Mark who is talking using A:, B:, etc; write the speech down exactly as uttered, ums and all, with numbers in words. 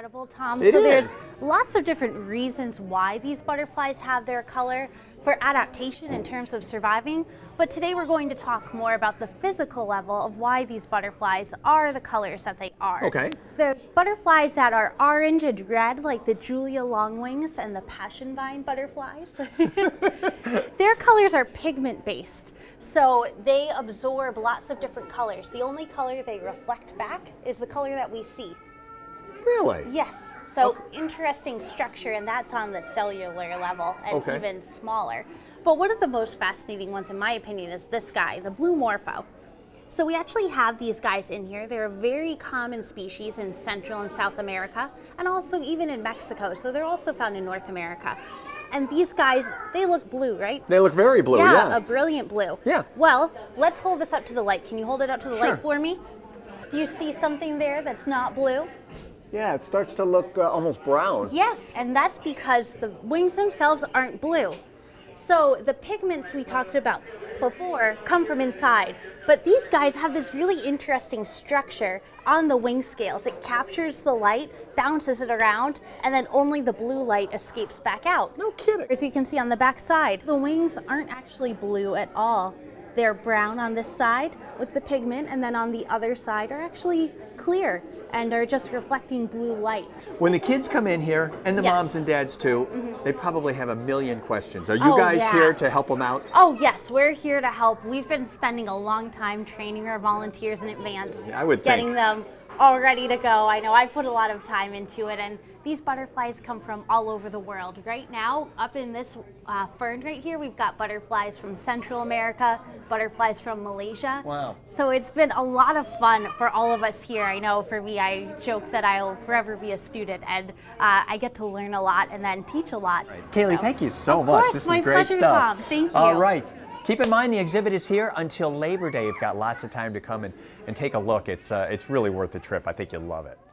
A: incredible, Tom.
B: It
A: so
B: is.
A: There's lots of different reasons why these butterflies have their color for adaptation in terms of surviving. But today we're going to talk more about the physical level of why these butterflies are the colors that they are.
B: Okay.
A: The butterflies that are orange and red, like the Julia longwings and the passion vine butterflies, their colors are pigment based. So they absorb lots of different colors. The only color they reflect back is the color that we see.
B: Really?
A: Yes. So
B: Okay.
A: interesting structure, and that's on the cellular level and
B: Okay.
A: even smaller. But one of the most fascinating ones, in my opinion, is this guy, the blue morpho. So we actually have these guys in here. They're a very common species in Central and South America, and also even in Mexico. So they're also found in North America. And these guys, they look blue, right?
B: They look very blue,
A: yeah.
B: yeah.
A: A brilliant blue.
B: Yeah.
A: Well, let's hold this up to the light. Can you hold it up to the
B: Sure.
A: light for me? Do you see something there that's not blue?
B: Yeah, it starts to look uh, almost brown.
A: Yes, and that's because the wings themselves aren't blue. So the pigments we talked about before come from inside, but these guys have this really interesting structure on the wing scales. It captures the light, bounces it around, and then only the blue light escapes back out.
B: No kidding.
A: As you can see on the back side, the wings aren't actually blue at all. They're brown on this side with the pigment, and then on the other side are actually clear and are just reflecting blue light.
B: When the kids come in here, and the
A: Yes.
B: moms and dads too,
A: Mm-hmm.
B: they probably have a million questions. Are you
A: Oh,
B: guys
A: yeah.
B: here to help them out?
A: Oh yes, we're here to help. We've been spending a long time training our volunteers in advance,
B: I would
A: getting
B: think.
A: them all ready to go. I know I put a lot of time into it, and these butterflies come from all over the world. Right now, up in this uh, fern right here, we've got butterflies from Central America, butterflies from Malaysia.
B: Wow.
A: So it's been a lot of fun for all of us here. I know for me, I joke that I'll forever be a student, and uh, I get to learn a lot and then teach a lot.
C: Kaylee,
A: So-
C: thank you so
A: Of
C: much.
A: course,
C: This
A: my
C: is great
A: pleasure,
C: stuff.
A: Tom. Thank you.
C: All right. Keep in mind the exhibit is here until Labor Day. You've got lots of time to come and, and take a look. It's, uh, it's really worth the trip. I think you'll love it.